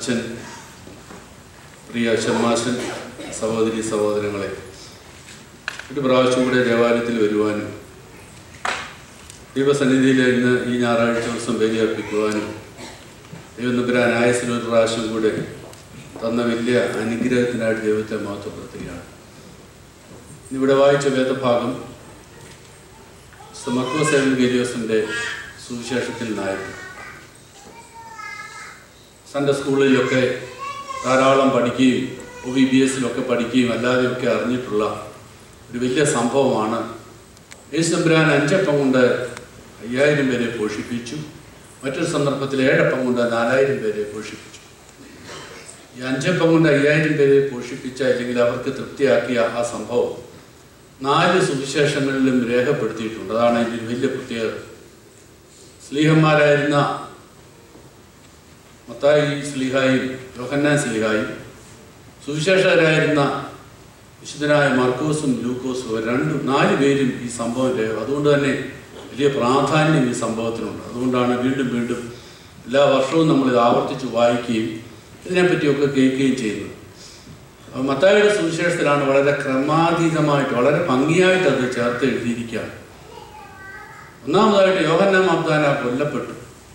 അച്ഛൻ, പ്രിയ ഷമ്മാശൻ, സഹോദരി സഹോദരങ്ങളെ, ഒരു പ്രാവശ്യം കൂടെ ദേവാലയത്തിൽ വരുവാനും ദൈവസന്നിധിയിൽ ഇന്ന് ഈ ഞായറാഴ്ച ദിവസം ബലിയർപ്പിക്കുവാനും ദൈവനുഗ്രഹം ആയുസ്സിൽ ഒരു പ്രാവശ്യം കൂടെ തന്ന വലിയ അനുഗ്രഹത്തിനായിട്ട് ദൈവത്തെ മഹത്വപ്പെടുത്തുകയാണ്. ഇവിടെ വായിച്ച വേദഭാഗം മർക്കോസ് എവൻഗേലിയോസിൻ്റെ സുവിശേഷത്തിൽ നിന്നായിരുന്നു. സൺഡേ സ്കൂളിലൊക്കെ ധാരാളം പഠിക്കുകയും OVBSലൊക്കെ പഠിക്കുകയും അല്ലാതെയൊക്കെ അറിഞ്ഞിട്ടുള്ള ഒരു വലിയ സംഭവമാണ്. യേശു തമ്പുരാൻ 5 അപ്പം കൊണ്ട് 5000 പേരെ പോഷിപ്പിച്ചു. മറ്റൊരു സന്ദർഭത്തിൽ 7 അപ്പം കൊണ്ട് 4000 പേരെ പോഷിപ്പിച്ചു. ഈ 5 അപ്പം കൊണ്ട് 5000 പേരെ പോഷിപ്പിച്ച, അല്ലെങ്കിൽ അവർക്ക് തൃപ്തിയാക്കിയ ആ സംഭവം 4 സുവിശേഷങ്ങളിലും രേഖപ്പെടുത്തിയിട്ടുണ്ട്. അതാണ് ഇതിൽ വലിയ പ്രത്യേകത. സ്ലീഹന്മാരായിരുന്ന മത്തായി സ്ലീഹായും യോഹന്നാൻ സ്ലീഹായും സുവിശേഷകരായിരുന്ന വിശുദ്ധനായ മർക്കോസും ലൂക്കോസും 4 പേരും ഈ സംഭവം അതുകൊണ്ട് തന്നെ വലിയ പ്രാധാന്യം ഈ സംഭവത്തിനുണ്ട്. അതുകൊണ്ടാണ് വീണ്ടും വീണ്ടും എല്ലാ വർഷവും നമ്മളിത് ആവർത്തിച്ച് വായിക്കുകയും ഇതിനെപ്പറ്റിയൊക്കെ കേൾക്കുകയും ചെയ്യുന്നത്. മത്തായിയുടെ സുവിശേഷത്തിലാണ് വളരെ ക്രമാതീതമായിട്ട്, വളരെ ഭംഗിയായിട്ട് അത് ചേർത്ത് എഴുതിയിരിക്കുകയാണ്. ഒന്നാമതായിട്ട് യോഹന്നാൻ മാബ്ദാന കൊല്ലപ്പെട്ടു.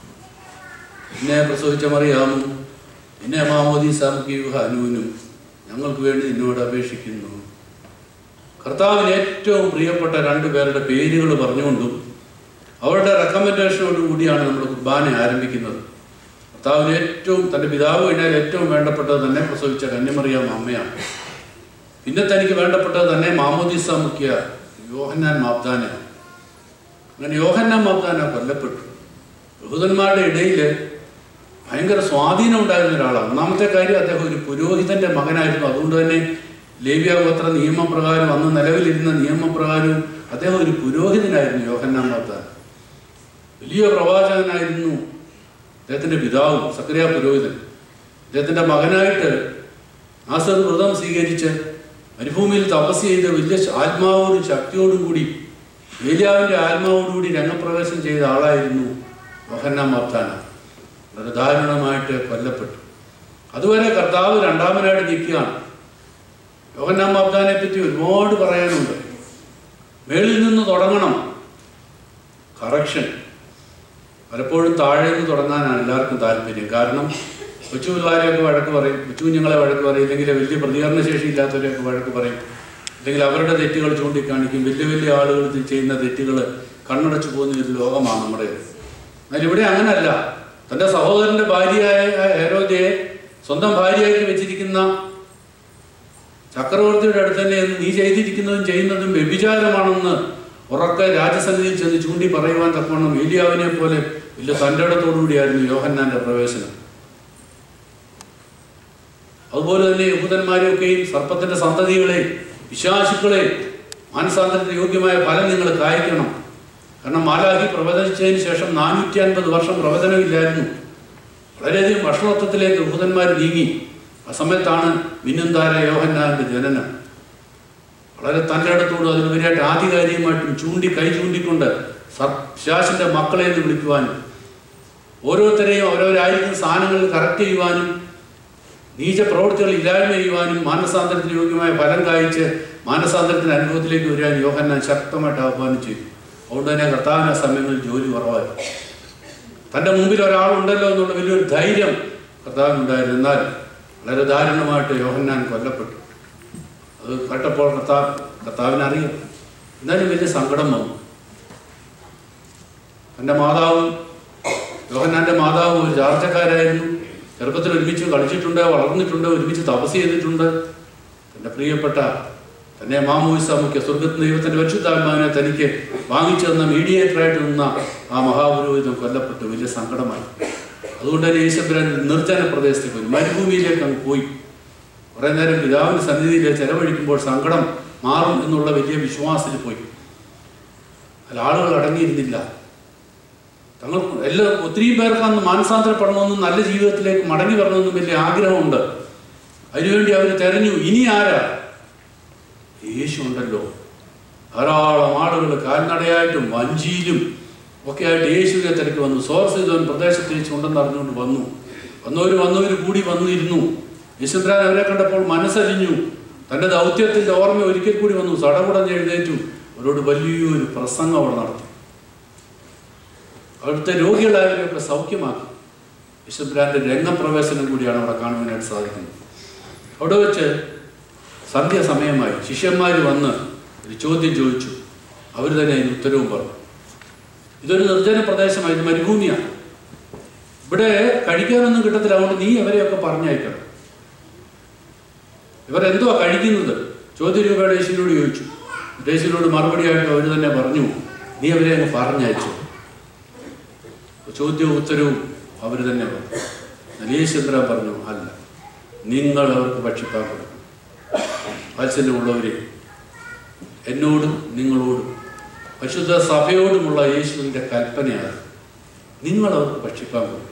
എന്നെ പ്രസവിച്ച മറിയാമും എന്നെ മാമോദീസാമുക്ക് യൂഹാനൂനും ഞങ്ങൾക്ക് വേണ്ടി നിന്നോട് അപേക്ഷിക്കുന്നു. കർത്താവിന് ഏറ്റവും പ്രിയപ്പെട്ട 2 പേരുടെ പേരുകൾ പറഞ്ഞുകൊണ്ടും അവരുടെ റെക്കമെൻഡേഷനോടു കൂടിയാണ് നമ്മൾ കുർബാന ആരംഭിക്കുന്നത്. കർത്താവിന് ഏറ്റവും, തൻ്റെ പിതാവ് കഴിഞ്ഞാൽ ഏറ്റവും വേണ്ടപ്പെട്ടത് തന്നെ പ്രസവിച്ച കന്യമറിയാം അമ്മയാണ്. പിന്നെ തനിക്ക് വേണ്ടപ്പെട്ടത് തന്നെ മാമോദീസ മുഖ്യ യോഹന്നാൻ മാബ്ദാനയാണ്. അങ്ങനെ യോഹന്നാൻ മാബ്ദാന കൊല്ലപ്പെട്ടു. യഹൂദന്മാരുടെ ഇടയിൽ ഭയങ്കര സ്വാധീനം ഉണ്ടായിരുന്ന ഒരാളാണ്. ഒന്നാമത്തെ കാര്യം, അദ്ദേഹം ഒരു പുരോഹിതൻ്റെ മകനായിരുന്നു. അതുകൊണ്ട് തന്നെ ലേവ്യഗോത്ര നിയമപ്രകാരം, അന്ന് നിലവിലിരുന്ന നിയമപ്രകാരവും അദ്ദേഹം ഒരു പുരോഹിതനായിരുന്നു. യോഹന്നാൻ മാബ്ദാന വലിയ പ്രവാചകനായിരുന്നു. അദ്ദേഹത്തിൻ്റെ പിതാവും സക്കറിയ പുരോഹിതൻ. അദ്ദേഹത്തിൻ്റെ മകനായിട്ട് നാസർ വ്രതം സ്വീകരിച്ച് മരുഭൂമിയിൽ തപസ് ചെയ്ത് വലിയ ആത്മാവോടും ശക്തിയോടും കൂടി, ഏലിയാവിൻ്റെ ആത്മാവോടുകൂടി രംഗപ്രവേശം ചെയ്ത ആളായിരുന്നു യോഹന്നാൻ മാബ്ദാന. വളരെ ദാരുണമായിട്ട് കൊല്ലപ്പെട്ടു. അതുവരെ കർത്താവ് രണ്ടാമനായിട്ട് നിൽക്കുകയാണ്. യോഹന്നാൻ മാബ്ദാനെ പറ്റി ഒരുപാട് പറയാനുണ്ട്. മേളിൽ നിന്ന് തുടങ്ങണം കറക്ഷൻ. പലപ്പോഴും താഴെ നിന്ന് തുടങ്ങാനാണ് എല്ലാവർക്കും താല്പര്യം. കാരണം കൊച്ചു പിള്ളേരെയൊക്കെ വഴക്ക് പറയും, കൊച്ചു കുഞ്ഞുങ്ങളെ വഴക്ക് പറയും, ഇല്ലെങ്കിൽ വലിയ പ്രതികരണ ശേഷി ഇല്ലാത്തവരെയൊക്കെ വഴക്ക് പറയും, അല്ലെങ്കിൽ അവരുടെ തെറ്റുകൾ ചൂണ്ടിക്കാണിക്കും. വലിയ വലിയ ആളുകൾ ചെയ്യുന്ന തെറ്റുകൾ കണ്ണടച്ചു പോകുന്ന ഒരു ലോകമാണ് നമ്മുടെ. എന്നാൽ ഇവിടെ അങ്ങനല്ല. തൻ്റെ സഹോദരൻ്റെ ഭാര്യയായ ഹെരോദയെ സ്വന്തം ഭാര്യയാക്കി വെച്ചിരിക്കുന്ന ചക്രവർത്തിയുടെ അടുത്ത് തന്നെ നീ ചെയ്തിരിക്കുന്നതും ചെയ്യുന്നതും വ്യഭിചാരമാണെന്ന് ഉറക്കെ രാജസന്നിധിയിൽ ചെന്ന് ചൂണ്ടി പറയുവാൻ തക്കവണ്ണം ഏലിയാവിനെ പോലെ വലിയ തൻ്റെടത്തോടുകൂടിയായിരുന്നു യോഹന്നാൻ്റെ പ്രവേശനം. അതുപോലെ തന്നെ യഹൂദന്മാരെയൊക്കെയും സർപ്പത്തിൻ്റെ സന്തതികളെയും വിശ്വാസികളെയും മാനസാന്തരത്തിന് യോഗ്യമായ ഫലം നിങ്ങൾ കായ്ക്കണം. കാരണം മാലാഖി പ്രവചിച്ചതിന് ശേഷം 450 വർഷം പ്രവചനമില്ലായിരുന്നു. വളരെയധികം ഭക്ഷണത്വത്തിലേക്ക് യഹൂദന്മാർ നീങ്ങി. ആ സമയത്താണ് മിന്നുംതാര യോഹന്നാന്റെ ജനനം. വളരെ തൻ്റെടത്തോടും അതിനുപരിയായിട്ട് ആധികാരികമായിട്ടും കൈ ചൂണ്ടിക്കൊണ്ട് പിശാചിന്റെ മക്കളെ എന്ന് വിളിക്കുവാനും ഓരോരുത്തരെയും ഓരോരായിരിക്കുന്ന സ്ഥാനങ്ങളിൽ കറക്റ്റ് ചെയ്യുവാനും നീച പ്രവൃത്തികൾ ഇല്ലായ്മ ചെയ്യുവാനും മാനസാന്തരത്തിന് യോഗ്യമായ ഫലം കായ്ച്ച് മാനസാന്തരത്തിന് അനുഭവത്തിലേക്ക് വരാൻ യോഹന്നാൻ ശക്തമായിട്ട് ആഹ്വാനം ചെയ്തു. അതുകൊണ്ട് തന്നെ കർത്താവിന് ആ സമയങ്ങളിൽ ജോലി കുറവായി. തൻ്റെ മുമ്പിൽ ഒരാളുണ്ടല്ലോ എന്നുള്ള വലിയൊരു ധൈര്യം കർത്താവിനുണ്ടായിരുന്നു. എന്നാൽ വളരെ ദാരുണമായിട്ട് യോഹന്നാൻ കൊല്ലപ്പെട്ടു. അത് കേട്ടപ്പോൾ കർത്താവിനറിയാം. എന്നാലും വലിയ സങ്കടം വന്നു. തൻ്റെ മാതാവും യോഹന്നാൻ്റെ മാതാവും ഒരു ചാർച്ചക്കാരായിരുന്നു. ചെറുപ്പത്തിൽ ഒരുമിച്ച് കളിച്ചിട്ടുണ്ട്, വളർന്നിട്ടുണ്ട്, ഒരുമിച്ച് തപസ് ചെയ്തിട്ടുണ്ട്. തൻ്റെ പ്രിയപ്പെട്ട തന്നെ മാമോദിസ മുഖ്യ സ്വർഗത്തിൽ ദൈവത്തിൻ്റെ പരിശുദ്ധാത്മാവിനെ തനിക്ക് വാങ്ങിച്ചു തന്ന മീഡിയേറ്ററായിട്ട് നിന്ന ആ മഹാപുരോഹിതൻ കൊല്ലപ്പെട്ടു. വലിയ സങ്കടമായി. അതുകൊണ്ട് തന്നെ യേശുബ്രാൻ നിർജ്ജന പ്രദേശത്തേക്ക് പോയി, മരുഭൂമിയിലേക്ക് അങ്ങ് പോയി. കുറേ നേരം പിതാവിൻ്റെ സന്നിധിയിൽ ചെലവഴിക്കുമ്പോൾ സങ്കടം മാറും എന്നുള്ള വലിയ വിശ്വാസത്തിൽ പോയി. അതിൽ ആളുകൾ അടങ്ങിയിരുന്നില്ല. തങ്ങൾ ഒത്തിരി പേർക്ക് അന്ന് മാനസാന്തരപ്പെടണമെന്നും നല്ല ജീവിതത്തിലേക്ക് മടങ്ങി വരണമെന്നും വലിയ ആഗ്രഹമുണ്ട്. അതിനുവേണ്ടി അവർ തെരഞ്ഞു. ഇനി ആരാ? യേശു ഉണ്ടല്ലോ. ധാരാളം ആളുകൾ കാൽനടയായിട്ടും വഞ്ചിയിലും ഒക്കെ ആയിട്ട് യേശുവിനെ തിരക്ക് വന്നു. സോർ സീതോൻ പ്രദേശത്ത് യേശു ഉണ്ടെന്ന് അറിഞ്ഞുകൊണ്ട് വന്നു. വന്നവർ കൂടി വന്നിരുന്നു. യേശുദാൻ അവരെ കണ്ടപ്പോൾ മനസ്സലിഞ്ഞു. തൻ്റെ ദൗത്യത്തിൻ്റെ ഓർമ്മ ഒരിക്കൽ കൂടി വന്നു. സടകുടഞ്ഞ് എഴുന്നേറ്റു. അവരോട് വലിയൊരു പ്രസംഗം അവിടെ നടത്തി. അവിടുത്തെ രോഗികളായവരെയൊക്കെ സൗഖ്യമാക്കി. യേശുദാന്റെ രംഗപ്രവേശനം കൂടിയാണ് അവിടെ കാണുവാനായിട്ട് സാധിക്കുന്നത്. അവിടെ വെച്ച് സന്ധ്യാസമയമായി ശിഷ്യന്മാർ വന്ന് ഒരു ചോദ്യം ചോദിച്ചു. അവർ തന്നെ അതിന് ഉത്തരവും പറഞ്ഞു. ഇതൊരു നിർജ്ജന പ്രദേശമാണ്, ഇത് മരുഭൂമിയാണ്, ഇവിടെ കഴിക്കാനൊന്നും കിട്ടത്തില്ല, അതുകൊണ്ട് നീ അവരെയൊക്കെ പറഞ്ഞയക്കണം. ഇവരെന്തുവാ കഴിക്കുന്നത്? ചോദ്യരൂപയുടെ യേശുവിനോട് ചോദിച്ചു. യേശുവിനോട് മറുപടിയായിട്ട് അവർ തന്നെ പറഞ്ഞു, നീ അവരെ അങ്ങ് പറഞ്ഞയച്ചു. ചോദ്യവും ഉത്തരവും അവർ തന്നെ പറഞ്ഞു. യേശുദാൻ പറഞ്ഞു, അല്ല, നിങ്ങൾ അവർക്ക് ഭക്ഷിപ്പാൻ കൊടുക്കും. വാത്സല്യമുള്ളവരെ, എന്നോടും നിങ്ങളോടും പരിശുദ്ധ സഭയോടുമുള്ള യേശുവിൻ്റെ കൽപ്പനയാണ്, നിങ്ങൾ അവർക്ക് ഭക്ഷിപ്പാൻ കൊടുക്കണം.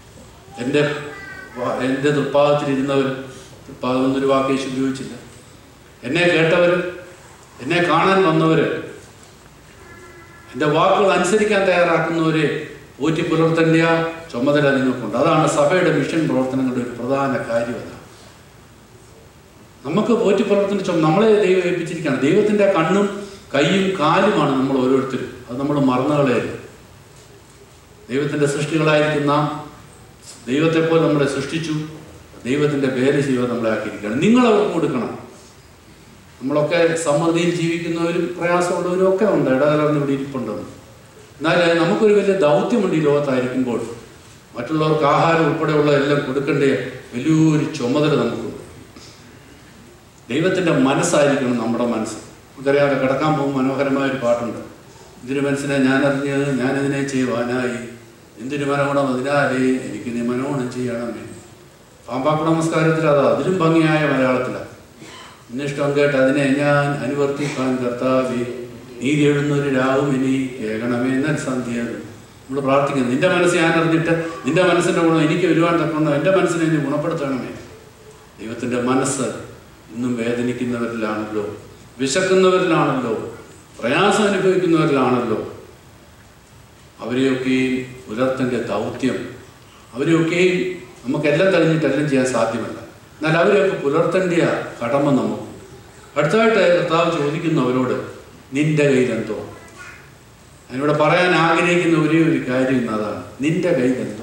എൻ്റെ തൃപ്പാദത്തിലിരുന്നവർ, തൃപ്പാദമെന്നൊരു വാക്ക് യേശു ഉപയോഗിച്ചില്ല, എന്നെ കേട്ടവർ, എന്നെ കാണാൻ വന്നവർ, എൻ്റെ വാക്കുകൾ അനുസരിക്കാൻ തയ്യാറാക്കുന്നവരെ പോറ്റി പുലർത്തേണ്ട ചുമതല നിങ്ങൾക്കുണ്ട്. അതാണ് സഭയുടെ മിഷൻ പ്രവർത്തനങ്ങളുടെ ഒരു പ്രധാന കാര്യം. അതാണ് നമുക്ക് പോറ്റി പുലർത്തേണ്ട നമ്മളെ ദൈവം ഏൽപ്പിച്ചിരിക്കുകയാണ്. ദൈവത്തിൻ്റെ കണ്ണും കൈയും കാലുമാണ് നമ്മൾ ഓരോരുത്തരും. അത് നമ്മൾ മറന്നുകളയരുത്. ദൈവത്തിൻ്റെ സൃഷ്ടികളായിരിക്കും നാം. ദൈവത്തെപ്പോലെ നമ്മളെ സൃഷ്ടിച്ചു. ദൈവത്തിൻ്റെ പേര് ചെയ്യുവാൻ നമ്മളെ ആക്കിയിരിക്കുകയാണ്. നിങ്ങളവർക്ക് കൊടുക്കണം. നമ്മളൊക്കെ സമൃദ്ധിയിൽ ജീവിക്കുന്നവരും പ്രയാസമുള്ളവരും ഒക്കെ ഉണ്ട്, ഇടകലർന്ന് ഇവിടെ ഇരിപ്പുണ്ടെന്ന്. എന്നാൽ നമുക്കൊരു വലിയ ദൗത്യമുണ്ട് ഈ ലോകത്തായിരിക്കുമ്പോൾ. മറ്റുള്ളവർക്ക് ആഹാരം ഉൾപ്പെടെയുള്ള എല്ലാം കൊടുക്കേണ്ട വലിയൊരു ചുമതല നമുക്കുണ്ട്. ദൈവത്തിൻ്റെ മനസ്സായിരിക്കണം നമ്മുടെ മനസ്സ്. നമുക്കറിയാതെ കിടക്കാൻ പോകുമ്പോൾ മനോഹരമായൊരു പാട്ടുണ്ട്. ഇതിന് മനസ്സിനെ ഞാനറിഞ്ഞ് ഞാനിതിനെ ചെയ്യുവാനായി, എന്തിനു മനോണം അതിനാലേ എനിക്ക് നീ മനോണം ചെയ്യണമേ. പാമ്പാക്കുട നമസ്കാരത്തിൽ അതാ അതിലും ഭംഗിയായ മലയാളത്തിലാണ്. ഇന്നിഷ്ടം കേട്ട് അതിനെ ഞാൻ അനുവർത്തിക്കാൻ കർത്താവേ, നീതി എഴുന്നൊരു രാവും ഇനി കേൾക്കണമേ എന്നാൽ സന്ധ്യ. നമ്മൾ പ്രാർത്ഥിക്കുന്നത്, നിന്റെ മനസ്സ് ഞാൻ അറിഞ്ഞിട്ട് നിന്റെ മനസ്സിൻ്റെ ഗുണം എനിക്ക് വരുവാൻ തക്കണം, എൻ്റെ മനസ്സിനെ നീ ഗുണപ്പെടുത്തണമേ. ദൈവത്തിൻ്റെ മനസ്സ് ഇന്നും വേദനിക്കുന്നവരിലാണല്ലോ, വിശക്കുന്നവരിലാണല്ലോ, പ്രയാസം അനുഭവിക്കുന്നവരിലാണല്ലോ. അവരെയൊക്കെയും പുലർത്തേണ്ട ദൗത്യം, അവരെയൊക്കെയും നമുക്കെല്ലാം കഴിഞ്ഞിട്ടെല്ലാം ചെയ്യാൻ സാധ്യമല്ല. എന്നാൽ അവരെയൊക്കെ പുലർത്തേണ്ട കടമ നമുക്ക്. അടുത്തതായിട്ട് കർത്താവ് ചോദിക്കുന്നു അവരോട്, നിന്റെ കയ്യിലെന്തോ. അതിനോട് പറയാൻ ആഗ്രഹിക്കുന്ന ഒരേ ഒരു കാര്യം ഇന്നതാണ്, നിന്റെ കയ്യിലെന്തോ.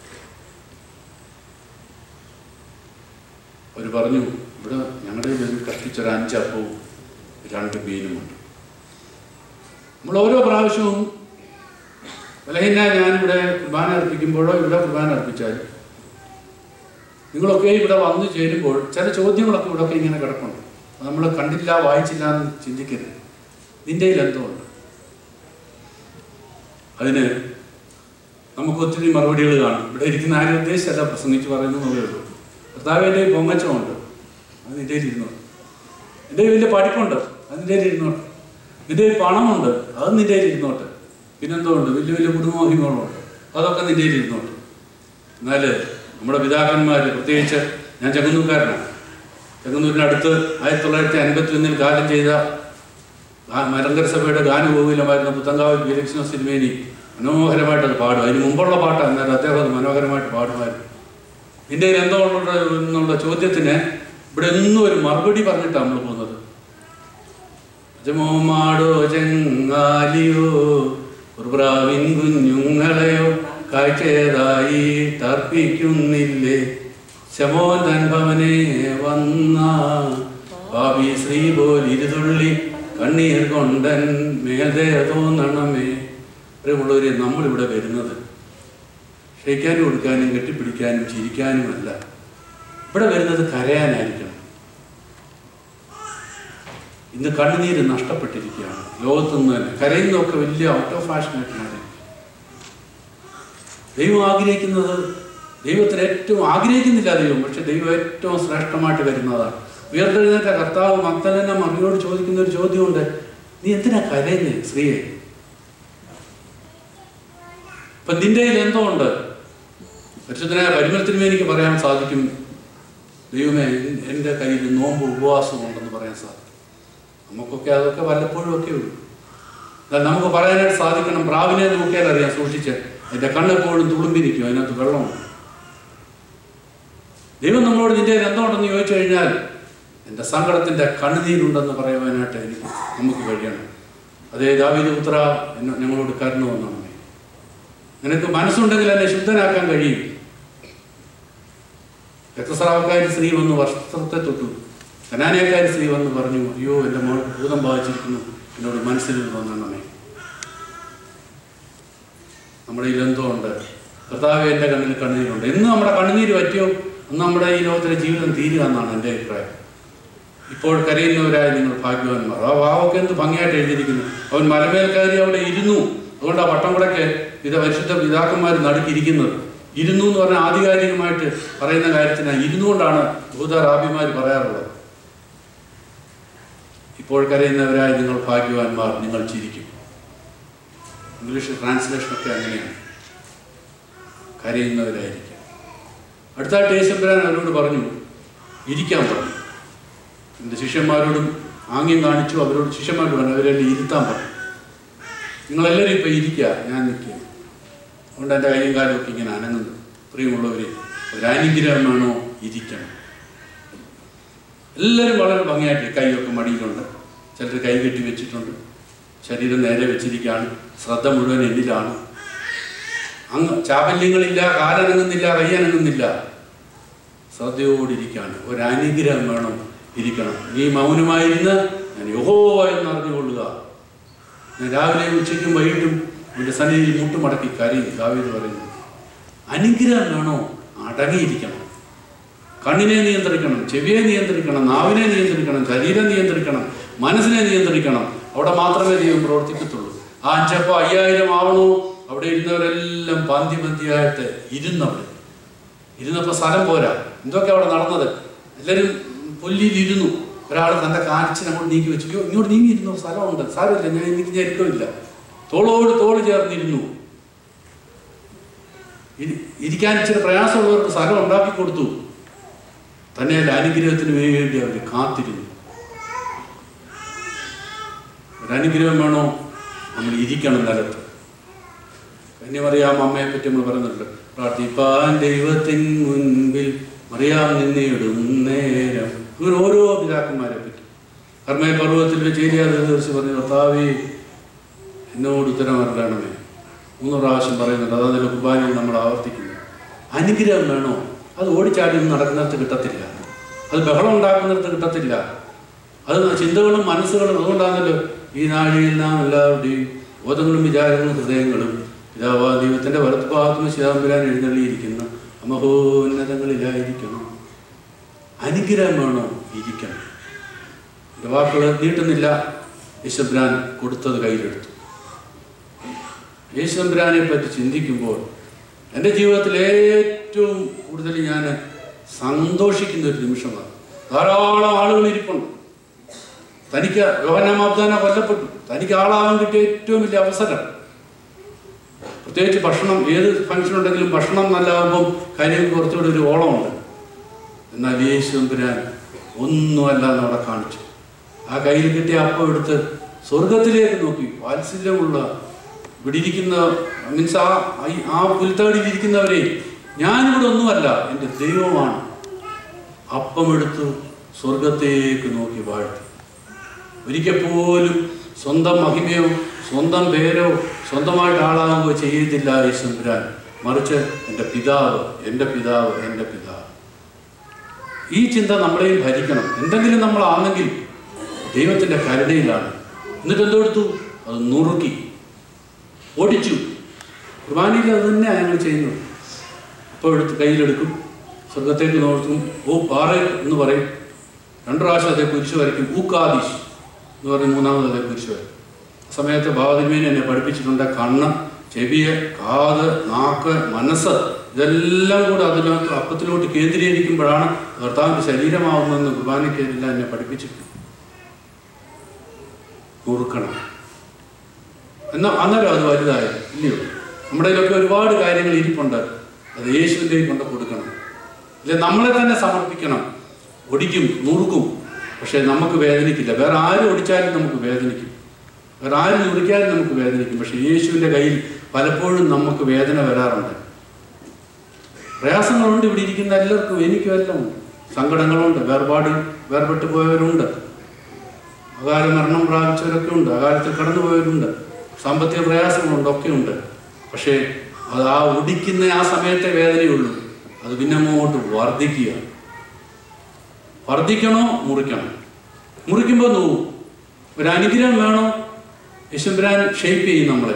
അവർ പറഞ്ഞു, ഇവിടെ ഞങ്ങളുടെ കഷ്ടിച്ചൊരു 5 അപ്പവും 2 മീനുമുണ്ട്. നമ്മൾ ഓരോ പ്രാവശ്യവും ബലഹീന ഞാനിവിടെ കുർബാന അർപ്പിക്കുമ്പോഴോ ഇവിടെ കുർബാന അർപ്പിച്ചാൽ നിങ്ങളൊക്കെ ഇവിടെ വന്നു ചേരുമ്പോൾ ചില ചോദ്യങ്ങളൊക്കെ ഇവിടെയൊക്കെ ഇങ്ങനെ കിടപ്പുണ്ട്. നമ്മൾ കണ്ടില്ല വായിച്ചില്ല എന്ന് ചിന്തിക്കരുത്. നിൻ്റെ കയ്യിൽ എന്തോ ഉണ്ട്. അതിന് നമുക്ക് ഒത്തിരി മറുപടികൾ കാണും. ഇവിടെ ഇരിക്കുന്ന ആരും ഉദ്ദേശിച്ചല്ല പ്രസംഗിച്ച് പറയുന്നതേ ഉള്ളൂ. കർത്താവ് എൻ്റെ പൊങ്ങച്ചമുണ്ട്, അത് നിൻ്റെ കയ്യിൽ ഇരുന്നോട്ട്. എൻ്റെ വലിയ പഠിപ്പുണ്ട്, അത് നിൻ്റെ കയ്യിൽ ഇരുന്നോട്ട്. നിൻ്റെ പണമുണ്ട്, അത് നിൻ്റെ കയ്യിൽ ഇരുന്നോട്ട്. പിന്നെന്തോ ഉണ്ട്, വലിയ വലിയ കുടുംബമഹിമകളുണ്ട്, അതൊക്കെ നിൻ്റെ കയ്യിൽ ഇരുന്നോട്ട്. എന്നാൽ നമ്മുടെ പിതാക്കന്മാർ, പ്രത്യേകിച്ച് ഞാൻ ചെങ്ങന്നൂർക്കാരനാണ്, ചെങ്ങന്നൂരിനടുത്ത് 1951 കാലം ചെയ്ത മലങ്കര സഭയുടെ ഗാനഗോകുലമായിരുന്ന പുത്തങ്കാവ് ഫെലിക്സിനോ സിനിമേനി മനോഹരമായിട്ടത് പാടും. അതിന് മുമ്പുള്ള പാട്ടാണ്, എന്നാൽ അദ്ദേഹം അത് മനോഹരമായിട്ട് പാടുമായിരുന്നു. നിൻ്റെ കയ്യിൽ എന്തോ ഉള്ളത് എന്നുള്ള ചോദ്യത്തിന് ഇവിടെ എന്നും ഒരു മറുപടി പറഞ്ഞിട്ടാണ് നമ്മൾ പോകുന്നത്. ജമോമാടോ ചെങ്ങാലിയോ കുർബ്രാവിൻ കുഞ്ഞുങ്ങളെയോ കാഴ്ചയതായി തർപ്പിക്കുന്നില്ലേ, ശമോൻ തൻ ഭവനെ വന്ന ഭാവി ശ്രീ പോലിരുതുള്ളി കണ്ണീർ കൊണ്ടൻ മേൽദയ തോന്നണമേ. പ്രിയമുള്ളവരെ, നമ്മളിവിടെ വരുന്നത് ക്ഷയിക്കാനും കൊടുക്കാനും കെട്ടിപ്പിടിക്കാനും ചിരിക്കാനുമല്ല. ഇവിടെ വരുന്നത് കരയാനായിരിക്കണം. ഇന്ന് കണ്ണുനീര് നഷ്ടപ്പെട്ടിരിക്കുകയാണ് ലോകത്തുനിന്ന് തന്നെ. കരയുന്നതൊക്കെ വലിയ ഔട്ട് ഓഫ് ഫാഷനായിട്ട് മാറി. ദൈവം ആഗ്രഹിക്കുന്നത്, ദൈവത്തിന് ഏറ്റവും ആഗ്രഹിക്കുന്നില്ല ദൈവം, പക്ഷെ ദൈവം ഏറ്റവും ശ്രേഷ്ഠമായിട്ട് വരുന്നതാണ്. ഉയർത്തെഴുന്നേറ്റ കർത്താവ് മഗ്ദലേന മറിയോട് ചോദിക്കുന്ന ഒരു ചോദ്യമുണ്ട്, നീ എന്തിനാ കരയുന്നേ സ്ത്രീയെ? ഇപ്പം നിന്റെ കയ്യിൽ എന്തോ ഉണ്ട്. പരിശുദ്ധനായ പരിമളത്തിനുമേ എനിക്ക് പറയാൻ സാധിക്കും, ദൈവമേ എൻ്റെ കയ്യിൽ നോമ്പ് ഉപവാസവും ഉണ്ടെന്ന് പറയാൻ സാധിക്കും. നമുക്കൊക്കെ അതൊക്കെ വല്ലപ്പോഴും ഒക്കെ ഉള്ളൂ. എന്നാൽ നമുക്ക് പറയാനായിട്ട് സാധിക്കണം, പ്രാവിനെ നോക്കിയാൽ അറിയാം, സൂക്ഷിച്ച് എൻ്റെ കണ്ണെപ്പോഴും തുളുമ്പിരിക്കും, അതിനകത്ത് വെള്ളമുണ്ട്. ലോഡ് നിന്റെ എന്തുകൊണ്ടെന്ന് ചോദിച്ചു കഴിഞ്ഞാൽ എൻ്റെ സങ്കടത്തിൻ്റെ കണ്ണുനീരുണ്ടെന്ന് പറയുവാനായിട്ട് നമുക്ക് കഴിയണം. അതേ ദാവീദ് പുത്ര ഞങ്ങളോട് കരുണ വന്നാണ്. നിനക്ക് മനസ്സുണ്ടെങ്കിൽ എന്നെ ശുദ്ധനാക്കാൻ കഴിയും. രക്തസ്രാവക്കാരി സ്ത്രീ വന്ന് വസ്ത്രത്തെ തൊട്ടു. കനാനയക്കാരി സ്ത്രീ വന്ന് പറഞ്ഞു, അയ്യോ എൻ്റെ മോൾ ഭൂതം ബാധിച്ചിരിക്കുന്നു, എന്നോട് മനസ്സിൽ വന്നാണേ. നമ്മുടെ ഈ ബന്ധമുണ്ട്. കർത്താവേ എൻ്റെ കണ്ണിൽ കണ്ണുനീരുണ്ട്. എന്ന് നമ്മുടെ കണ്ണുനീര് പറ്റിയോ അന്ന് നമ്മുടെ ഈ ലോകത്തിലെ ജീവിതം തീരുക എന്നാണ് എൻ്റെ അഭിപ്രായം. ഇപ്പോൾ കരയുന്നവരായ നിങ്ങൾ ഭാഗ്യവാന്മാർ. ആ വാവൊക്കെ എന്ത് ഭംഗിയായിട്ട് എഴുതിയിരിക്കുന്നു. അവൻ മലമേൽ കയറി അവിടെ ഇരുന്നു. അതുകൊണ്ട് ആ പട്ടംകുടയ്ക്ക് പരിശുദ്ധ പിതാക്കന്മാർ നടുക്കിയിരിക്കുന്നത്. ഇരുന്നു എന്ന് പറഞ്ഞാൽ ആധികാരികമായിട്ട് പറയുന്ന കാര്യത്തിന് ഇരുന്നുകൊണ്ടാണ് റാബിമാർ പറയാറുള്ളത്. ഇപ്പോൾ കരയുന്നവരായ നിങ്ങൾ ഭാഗ്യവാന്മാർ, നിങ്ങൾ ചിരിക്കും. ഇംഗ്ലീഷ് ട്രാൻസ്ലേഷനൊക്കെ അങ്ങനെയാണ്, കരയുന്നവരായിരിക്കും. അടുത്തായിട്ട് യേശുബ്രാൻ അവരോട് പറഞ്ഞു, ഇരിക്കാൻ പറഞ്ഞു. എൻ്റെ ശിഷ്യന്മാരോടും ആംഗ്യം കാണിച്ചു. അവരോട് ശിഷ്യന്മാരോട് പറഞ്ഞു, അവരെല്ലാം ഇരുത്താൻ പറഞ്ഞു. നിങ്ങളെല്ലാവരും ഇപ്പം ഇരിക്കുക, ഞാൻ നിൽക്കുക. അതുകൊണ്ട് എൻ്റെ കൈയും കാലമൊക്കെ ഇങ്ങനെ അനങ്ങുന്നു. പ്രിയമുള്ളവർ, ഒരനുഗ്രഹം വേണോ? ഇരിക്കണം. എല്ലാവരും വളരെ ഭംഗിയായിട്ട് കൈയൊക്കെ മടിയിലുണ്ട്. ചിലർ കൈ കെട്ടി വെച്ചിട്ടുണ്ട്. ശരീരം നേരെ വെച്ചിരിക്കുകയാണ്. ശ്രദ്ധ മുഴുവൻ എന്നിലാണ്. ചാപല്യങ്ങളില്ല, കാലനങ്ങുന്നില്ല, കൈയനങ്ങുന്നില്ല. ശ്രദ്ധയോടിരിക്കുകയാണ്. ഒരനുഗ്രഹം വേണം, ഇരിക്കണം. നീ മൗനമായിരുന്ന് ഞാൻ യഹോവ എന്നറിഞ്ഞുകൊള്ളുക. ഞാൻ രാവിലെയും ഉച്ചയ്ക്കും വൈകിട്ടും എൻ്റെ സന്നിധിയിൽ മുട്ടുമടക്കി കരയും. ദാവീദ് പറയുന്നു, അനുഗ്രഹം വേണോ? അടങ്ങിയിരിക്കണം. കണ്ണിനെ നിയന്ത്രിക്കണം, ചെവിയെ നിയന്ത്രിക്കണം, നാവിനെ നിയന്ത്രിക്കണം, ശരീരം നിയന്ത്രിക്കണം, മനസ്സിനെ നിയന്ത്രിക്കണം. അവിടെ മാത്രമേ ദൈവം പ്രവർത്തിക്കത്തുള്ളൂ. ആ 5 5000 ആവണോ? അവിടെ ഇരുന്നവരെല്ലാം പന്തിയായിട്ട് ഇരുന്നവിടെ ഇരുന്നപ്പോൾ സ്ഥലം പോരാ. എന്തൊക്കെ അവിടെ നടന്നത്? എല്ലാവരും പുല്ലിലിരുന്നു. ഒരാൾ തൻ്റെ കാണിച്ച് അങ്ങോട്ട് നീക്കി വെച്ചു. ഇങ്ങോട്ട് നീങ്ങിയിരുന്നു, സ്ഥലമുണ്ട്, സാരമില്ല, എനിക്ക് ഞെരുക്കമില്ല. തോളോട് തോള് ചേർന്നിരുന്നു. ഇരിക്കാൻ ഇച്ചിരി പ്രയാസമുള്ളവർക്ക് സ്ഥലം ഉണ്ടാക്കി കൊടുത്തു. തന്നെ അനുഗ്രഹത്തിന് വേണ്ടി അവർ കാത്തിരുന്നു. ഒരനുഗ്രഹം വേണോ? നമ്മൾ ഇരിക്കണം നിലത്ത്. കന്യമറിയാം അമ്മയെ പറ്റി നമ്മൾ പറയുന്നുണ്ട്, പ്രാർത്ഥിപ്പാൻ ദൈവത്തിൻ മുൻപിൽ മറിയാം നിന്നിടും നേരം. അങ്ങനെ ഓരോ പിതാക്കന്മാരെ പറ്റി. കർമ്മേൽ പർവ്വതത്തിൽ വെച്ച് ഏലിയാദർശി പറഞ്ഞു, കർത്താവേ എന്നോട് ഉത്തരം അറിയണമേ. 3 പ്രാവശ്യം പറയുന്നുണ്ട്. അതതിൽ കുർബാനയിൽ നമ്മൾ ആവർത്തിക്കുന്നു. അനുഗ്രഹം വേണോ? അത് ഓടിച്ചാടി നടക്കുന്നിടത്ത് കിട്ടത്തില്ല. അത് ബഹളം ഉണ്ടാക്കുന്നിടത്ത് കിട്ടത്തില്ല. അത് ചിന്തകളും മനസ്സുകളും. അതുകൊണ്ടാണല്ലോ ഈ നാഴിയിൽ നാം എല്ലാവരുടെയും ബോധങ്ങളും വിചാരങ്ങളും ഹൃദയങ്ങളും പിതാവാ ദൈവത്തിൻ്റെ വലത്തുഭാഗത്തും ശിവമ്പുരാൻ എഴുന്നള്ളിയിരിക്കുന്ന മഹോന്നതങ്ങളിലായിരിക്കണം. അനുഗ്രഹം വേണോ? ഇരിക്കണം. എൻ്റെ വാക്കുകൾ നീട്ടുന്നില്ല. യേശുബ്രാൻ കൊടുത്തത് കയ്യിലെടുത്തു. യേശുബ്രാനെ പറ്റി ചിന്തിക്കുമ്പോൾ എൻ്റെ ജീവിതത്തിൽ ഏറ്റവും കൂടുതൽ ഞാൻ സന്തോഷിക്കുന്ന ഒരു നിമിഷമാണ്. ധാരാളം ആളുകൾ ഇരിപ്പുണ്ട്. തനിക്ക് യോഹന്നാൻ മാബ്ദാന കൊല്ലപ്പെട്ടു. തനിക്ക് ആളാവാൻ കിട്ടിയ ഏറ്റവും വലിയ അവസരം. പ്രത്യേകിച്ച് ഭക്ഷണം, ഏത് ഫംഗ്ഷൻ ഉണ്ടെങ്കിലും ഭക്ഷണം നല്ലതാകുമ്പം കാര്യം കുറച്ചുകൂടി ഒരു ഓളമുണ്ട്. എന്നാൽ യേശുബ്രാൻ ഒന്നുമല്ല എന്ന് അവിടെ കാണിച്ചു. ആ കയ്യിൽ കിട്ടിയ അപ്പം എടുത്ത് സ്വർഗത്തിലേക്ക് നോക്കി. വാത്സല്യമുള്ള ഇവിടെ ഇരിക്കുന്ന മീൻസ് ആ പുൽത്തടിയിലിരിക്കുന്നവരെ, ഞാനിവിടെ ഒന്നുമല്ല, എൻ്റെ ദൈവമാണ്. അപ്പമെടുത്ത് സ്വർഗത്തേക്ക് നോക്കി വാഴ്ത്തി. ഒരിക്കൽ പോലും സ്വന്തം മഹിമയോ സ്വന്തം പേരോ സ്വന്തമായിട്ട് ആളാകുമ്പോൾ ചെയ്യത്തില്ല യേശുബ്രാൻ. മറിച്ച് എൻ്റെ പിതാവ്, എൻ്റെ പിതാവ്, എൻ്റെ പിതാവ്. ഈ ചിന്ത നമ്മളെയും ഭരിക്കണം. എന്തെങ്കിലും നമ്മളാണെങ്കിൽ ദൈവത്തിൻ്റെ കരുണയിലാണ്. എന്നിട്ട് എന്തെടുത്തു? അത് നുറുക്കി ഓടിച്ചു. കുർബാനയിൽ അത് തന്നെയാണ് ഞങ്ങൾ ചെയ്യുന്നത്. അപ്പോൾ എടുത്ത് കയ്യിലെടുക്കും, സ്വർഗത്തേക്ക് നോക്കും. ഓ പാറ എന്ന് പറയും. 2 പ്രാവശ്യം അതേ കുരിശ് വരയ്ക്കും. ഊക്കാദീഷ് എന്ന് പറയും. 3ാമത് അതേ കുരിശ് വരയ്ക്കും. സമയത്ത് ബാബതിമേനെ എന്നെ പഠിപ്പിച്ചിട്ടുണ്ട്. കണ്ണ്, ചെവിയെ, കാത്, നാക്ക്, മനസ്സ് ഇതെല്ലാം കൂടെ അതിനകത്ത് അപ്പത്തിലോട്ട് കേന്ദ്രീകരിക്കുമ്പോഴാണ് കർത്താവിൻ്റെ ശരീരമാവുന്നതെന്ന് കുർബാനയ്ക്കെല്ലാം എന്നെ പഠിപ്പിച്ചിട്ടുണ്ട്. നുറുക്കണം. എന്നാൽ അന്നേരം അത് വലുതായ ഇല്ലയോ? നമ്മുടെ ഇതിലൊക്കെ ഒരുപാട് കാര്യങ്ങൾ ഇരിപ്പുണ്ട്. അത് യേശുവിൻ്റെയും കൊണ്ട് കൊടുക്കണം. ഇല്ല, നമ്മളെ തന്നെ സമർപ്പിക്കണം. ഒടിക്കും, നുറുക്കും. പക്ഷേ നമുക്ക് വേദനിക്കില്ല. വേറെ ആരും ഒടിച്ചാലും നമുക്ക് വേദനിക്കും, വേറെ ആരും നുറുക്കിയാലും നമുക്ക് വേദനിക്കും. പക്ഷെ യേശുവിൻ്റെ കയ്യിൽ പലപ്പോഴും നമുക്ക് വേദന വരാറുണ്ട്. പ്രയാസങ്ങളുണ്ട്. ഇവിടെ ഇരിക്കുന്ന എല്ലാവർക്കും, എനിക്കും എല്ലാം ഉണ്ട്. സങ്കടങ്ങളുണ്ട്, വേർപെട്ടു പോയവരുണ്ട്, അകാല മരണം പ്രാപിച്ചവരൊക്കെ ഉണ്ട്, അകാലത്തിൽ കടന്നുപോയവരുണ്ട്, സാമ്പത്തിക പ്രയാസങ്ങളുണ്ട്, ഒക്കെയുണ്ട്. പക്ഷേ അത് ആ ഒടിക്കുന്ന ആ സമയത്തെ വേദനയുള്ളൂ. അത് പിന്നെ അങ്ങോട്ട് വർദ്ധിക്കണോ മുറിക്കണം. മുറിക്കുമ്പോൾ നോവും. ഒരു അനുഗ്രഹം വേണോ? യേശുമ്പുരാൻ ഷേപ്പ് ചെയ്യും നമ്മളെ.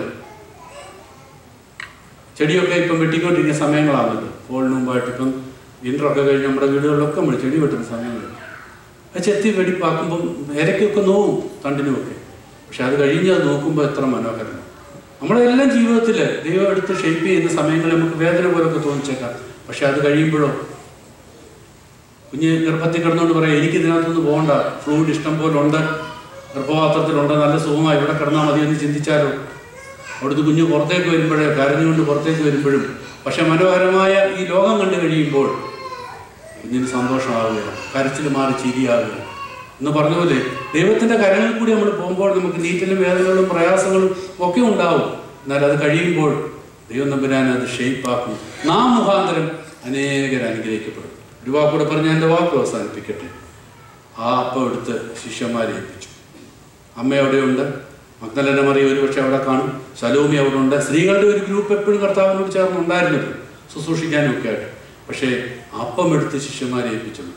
ചെടിയൊക്കെ ഇപ്പം വെട്ടിക്കൊണ്ടിരിക്കുന്ന സമയങ്ങളാണല്ലോ. ഫോളിന് മുമ്പായിട്ട് ഇപ്പം വിൻ്ററൊക്കെ കഴിഞ്ഞ് നമ്മുടെ വീടുകളിലൊക്കെ നമ്മൾ ചെടി വെട്ടുന്ന സമയങ്ങൾ. അത് ചെത്തി വെടിപ്പാക്കുമ്പം ഇരയ്ക്കൊക്കെ നോവും, തണ്ടിനുമൊക്കെ. പക്ഷെ അത് കഴിഞ്ഞ് അത് നോക്കുമ്പോൾ എത്ര മനോഹരമാണ്. നമ്മളെല്ലാം ജീവിതത്തിൽ ദൈവം എടുത്ത് ഷേപ്പ് ചെയ്യുന്ന സമയങ്ങളിൽ നമുക്ക് വേദന പോലൊക്കെ തോന്നിച്ചേക്കാം. പക്ഷെ അത് കഴിയുമ്പോഴോ, കുഞ്ഞ് ഗർഭത്തിൽ കിടന്നുകൊണ്ട് പറയാം, എനിക്ക് ഇതിനകത്തൊന്ന് പോകണ്ട, ഫ്ലൂയിഡ് ഇഷ്ടം പോലെ ഉണ്ട്, ഗർഭപാത്രത്തിലുണ്ട്, നല്ല സുഖമായി ഇവിടെ കിടന്നാൽ മതി എന്ന് ചിന്തിച്ചാലോ. അവിടുത്തെ കുഞ്ഞ് പുറത്തേക്ക് വരുമ്പോഴേ, കരഞ്ഞുകൊണ്ട് പുറത്തേക്ക് വരുമ്പോഴും, പക്ഷെ മനോഹരമായ ഈ ലോകം കണ്ടു കഴിയുമ്പോൾ കുഞ്ഞിന് സന്തോഷമാവുകയാണ്, കരച്ചിൽ മാറി ചിരിയാവുക എന്ന് പറഞ്ഞ പോലെ ദൈവത്തിൻ്റെ കരങ്ങളിൽ കൂടി നമ്മൾ പോകുമ്പോൾ നമുക്ക് നീറ്റലും വേദനകളും പ്രയാസങ്ങളും ഒക്കെ ഉണ്ടാവും. എന്നാൽ അത് കഴിയുമ്പോൾ ദൈവം തമ്പുരാൻ അത് ഷേപ്പാക്കും. നാം മുഖാന്തരം അനേകർ അനുഗ്രഹിക്കപ്പെടും. ഒരു വാക്കൂടെ പറഞ്ഞ് എൻ്റെ വാക്ക് അവസാനിപ്പിക്കട്ടെ. ആ അപ്പം എടുത്ത് ശിഷ്യന്മാരെ ഏൽപ്പിച്ചു. അമ്മ അവിടെയുണ്ട്, മഗ്ദലന മറിയ ഒരുപക്ഷെ അവിടെ കാണും, സലോമി അവിടെ ഉണ്ട്. സ്ത്രീകളുടെ ഒരു ഗ്രൂപ്പ് എപ്പോഴും കർത്താവിനോട് ചേർന്നുണ്ടായിരുന്നത്, ശുശ്രൂഷിക്കാനും ഒക്കെ ആയിട്ട്. പക്ഷേ അപ്പം എടുത്ത് ശിഷ്യന്മാരെ ഏൽപ്പിച്ചു.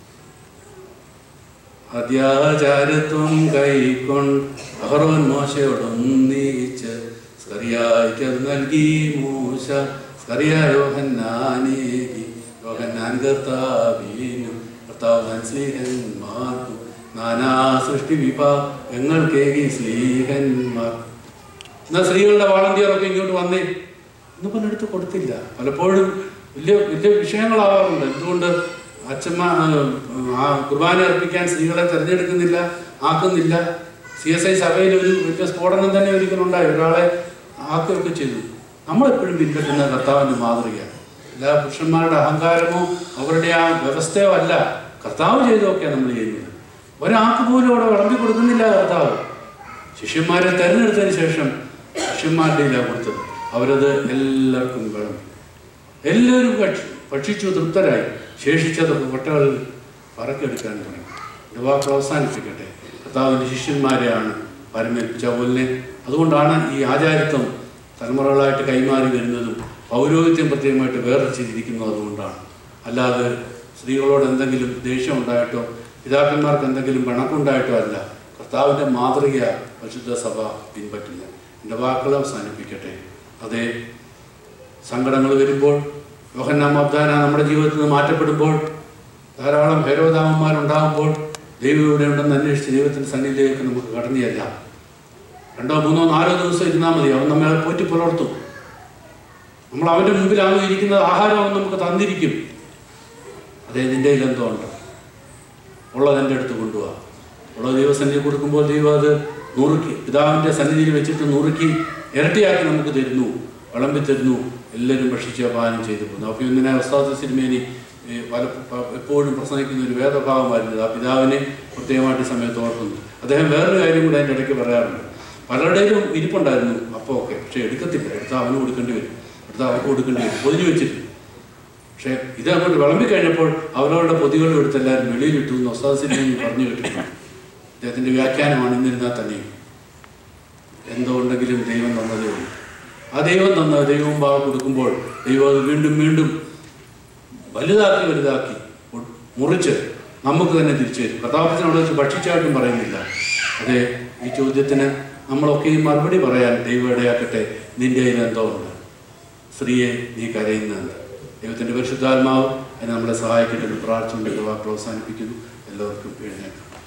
അത്യാചാരത്വം കൈക്കൊണ്ട് അഹറോൻ മോശയോടൊന്നിച്ച് സ്കറിയായ്ക്ക് അത് നൽകി മൂശ, സ്കറിയ യോഹന്നാനേകി, യോഹന്നാൻ കർത്താവിനും കർത്താവ് സ്ലീഹന്മാർക്കും നാനാ സൃഷ്ടി വിഭാഗങ്ങൾക്കേകി സ്ലീഹന്മാർ. എന്നാൽ സ്ത്രീകളുടെ വാളണ്ടിയറൊക്കെ ഇങ്ങോട്ട് വന്നേ എന്ന് പറഞ്ഞെടുത്ത് കൊടുത്തില്ല. പലപ്പോഴും വലിയ വലിയ വിഷയങ്ങളാവാറുണ്ട്. എന്തുകൊണ്ട് അച്ഛമ്മ ആ കുർബാന അർപ്പിക്കാൻ സ്ത്രീകളെ തിരഞ്ഞെടുക്കുന്നില്ല, ആക്കുന്നില്ല? CSI സഭയിൽ ഒരു വലിയ സ്ഫോടനം തന്നെ ഒരിക്കലുണ്ടായി, ഒരാളെ ആക്കുകയൊക്കെ ചെയ്തു. നമ്മളെപ്പോഴും പിൻപറ്റുന്ന കർത്താവിൻ്റെ മാതൃകയാണ്. എല്ലാ പുരുഷന്മാരുടെ അഹങ്കാരമോ അവരുടെ ആ വ്യവസ്ഥയോ അല്ല, കർത്താവ് ചെയ്തൊക്കെയാണ് നമ്മൾ ചെയ്യുന്നത്. ഒരാൾക്ക് പോലും അവിടെ വിളമ്പി കൊടുക്കുന്നില്ല കർത്താവ്. ശിഷ്യന്മാരെ തിരഞ്ഞെടുത്തതിന് ശേഷം ശിഷ്യന്മാരുടെ ഇല്ല കൊടുത്തത്. അവരത് എല്ലാവർക്കും വിളമ്പി. എല്ലാവരും ഭക്ഷിച്ചു തൃപ്തരായി. ശേഷിച്ചത് കൊട്ടകളിൽ പറക്കെടുക്കാൻ തുടങ്ങി. എൻ്റെ വാക്ക് അവസാനിപ്പിക്കട്ടെ. കർത്താവിൻ്റെ ശിഷ്യന്മാരെയാണ് പരമേൽപ്പിച്ച പോലെ. അതുകൊണ്ടാണ് ഈ ആചാരിത്വം തലമുറകളായിട്ട് കൈമാറി വരുന്നതും പൗരോഹിത്യം പ്രത്യേകമായിട്ട് വേർതിരിച്ചിരിക്കുന്നത്. അതുകൊണ്ടാണ്. അല്ലാതെ സ്ത്രീകളോട് എന്തെങ്കിലും ദേഷ്യം ഉണ്ടായിട്ടോ പിതാക്കന്മാർക്ക് എന്തെങ്കിലും പിണക്കുണ്ടായിട്ടോ അല്ല. കർത്താവിൻ്റെ മാതൃക പരിശുദ്ധ സഭ പിൻപറ്റില്ല. എൻ്റെ വാക്കുകൾ അവസാനിപ്പിക്കട്ടെ. അതേ, സങ്കടങ്ങൾ വരുമ്പോൾ, യോഹന്നാൻ മബ്ദാന നമ്മുടെ ജീവിതത്തിൽ നിന്ന് മാറ്റപ്പെടുമ്പോൾ, ധാരാളം ഹേരോദാമന്മാരുണ്ടാകുമ്പോൾ, ദൈവം ഇവിടെ ഉണ്ടെന്ന് അന്വേഷിച്ച് ദൈവത്തിൻ്റെ സന്നിധിയിലേക്ക് നമുക്ക് കടന്നു ചെല്ലാം. 2, 3, 4 ദിവസം ഇരുന്നാൽ മതി. അവൻ നമ്മളെ പോറ്റി പുലർത്തും. നമ്മൾ അവൻ്റെ മുമ്പിലാണ് ഇരിക്കുന്നത്. ആഹാരം അവൻ നമുക്ക് തന്നിരിക്കും. അതേ, നിൻ്റെ കയ്യിലെന്തോ ഉണ്ട്, ഉള്ളതെൻ്റെ അടുത്ത് കൊണ്ടുപോകാം. ഉള്ള ദൈവസന്നിധി കൊടുക്കുമ്പോൾ ദൈവം അത് നുറുക്കി പിതാവിൻ്റെ സന്നിധിയിൽ വെച്ചിട്ട് നുറുക്കി ഇരട്ടിയാക്കി നമുക്ക് തരുന്നു, വിളമ്പി തരുന്നു. എല്ലാവരും ഭക്ഷിച്ച് പാനം ചെയ്തു പോകുന്നു. അപ്പോൾ ഇങ്ങനെ ഉസ്താദ് സിനിമേനി എപ്പോഴും പ്രസംഗിക്കുന്ന ഒരു വേദഭാവമായിരുന്നത്. ആ പിതാവിനെ പ്രത്യേകമായിട്ട് സമയത്ത് ഓർക്കുന്നു. അദ്ദേഹം വേറൊരു കാര്യം കൂടെ അതിൻ്റെ ഇടയ്ക്ക് പറയാറുണ്ട്. പലരുടെയും ഇരിപ്പുണ്ടായിരുന്നു അപ്പോൾ ഒക്കെ, പക്ഷേ എടുക്കത്തില്ല. എടുത്താൽ അവന് കൊടുക്കേണ്ടി വരും, എടുത്താൽ അവർക്ക് കൊടുക്കേണ്ടി വരും, പൊതിഞ്ഞു വെച്ചിട്ട്. പക്ഷേ ഇത് അങ്ങോട്ട് വിളമ്പിക്കഴിഞ്ഞപ്പോൾ അവരവരുടെ പൊതികളും എടുത്തെല്ലാവരും വെളിയിലിട്ടു എന്ന് ഉസ്താദ് സിനിമേനി പറഞ്ഞു കേട്ടിട്ടുണ്ട്. അദ്ദേഹത്തിൻ്റെ വ്യാഖ്യാനമാണ്. ഇന്നിരുന്നാൽ തന്നെയും എന്തോ ഉണ്ടെങ്കിലും ദൈവം തന്നതേ ഉള്ളൂ. ആ ദൈവം തന്ന ദൈവം ഭാവം കൊടുക്കുമ്പോൾ ദൈവം അത് വീണ്ടും വീണ്ടും വലുതാക്കി മുറിച്ച് നമുക്ക് തന്നെ തിരിച്ചു തരും. കഥാപാത്രത്തിനോട് വെച്ച് ഭക്ഷിച്ചായിട്ടും പറയുന്നില്ല. അതെ, ഈ ചോദ്യത്തിന് നമ്മളൊക്കെയും മറുപടി പറയാൻ ദൈവം ഇടയാക്കട്ടെ. നിൻ്റെ കയ്യിൽ എന്തോ ഉണ്ട്, സ്ത്രീയെ നീ കരയുന്നുണ്ട്. ദൈവത്തിൻ്റെ പരിശുദ്ധാത്മാവ് അതിനെ നമ്മളെ സഹായിക്കട്ടെ. പ്രാർത്ഥനയുടെ വാക്ക് അവസാനിപ്പിക്കുന്നു. എല്ലാവർക്കും എഴുന്നേൽക്കാം.